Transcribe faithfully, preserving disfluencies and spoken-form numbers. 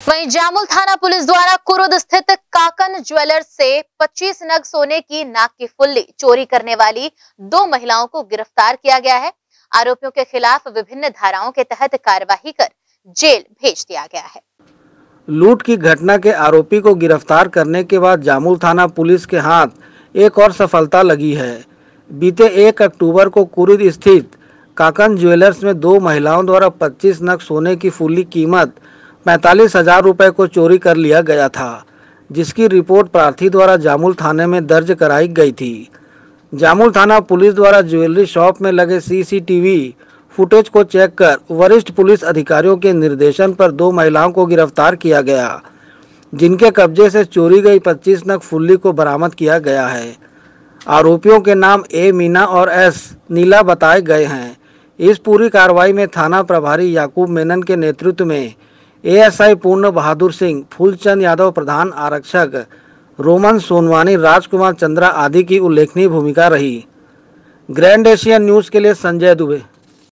वहीं जामुल थाना पुलिस द्वारा कुरुद स्थित काकन ज्वेलर्स से पच्चीस नग सोने की नाक की फुल्ली चोरी करने वाली दो महिलाओं को गिरफ्तार किया गया है। आरोपियों के खिलाफ विभिन्न धाराओं के तहत कार्यवाही कर जेल भेज दिया गया है। लूट की घटना के आरोपी को गिरफ्तार करने के बाद जामुल थाना पुलिस के हाथ एक और सफलता लगी है। बीते एक अक्टूबर को कुरुद स्थित काकन ज्वेलर्स में दो महिलाओं द्वारा पच्चीस नग सोने की फुल्ली कीमत पैंतालीस हजार रुपये को चोरी कर लिया गया था, जिसकी रिपोर्ट प्रार्थी द्वारा जामुल थाने में दर्ज कराई गई थी। जामुल थाना पुलिस द्वारा ज्वेलरी शॉप में लगे सीसीटीवी फुटेज को चेक कर वरिष्ठ पुलिस अधिकारियों के निर्देशन पर दो महिलाओं को गिरफ्तार किया गया, जिनके कब्जे से चोरी गई पच्चीस नग फुल्ली को बरामद किया गया है। आरोपियों के नाम ए मीना और एस नीला बताए गए हैं। इस पूरी कार्रवाई में थाना प्रभारी याकूब मेनन के नेतृत्व में एएसआई पूर्ण बहादुर सिंह, फूलचंद यादव प्रधान आरक्षक, रोमन सोनवानी, राजकुमार चंद्रा आदि की उल्लेखनीय भूमिका रही। ग्रैंड एशियन न्यूज़ के लिए संजय दुबे।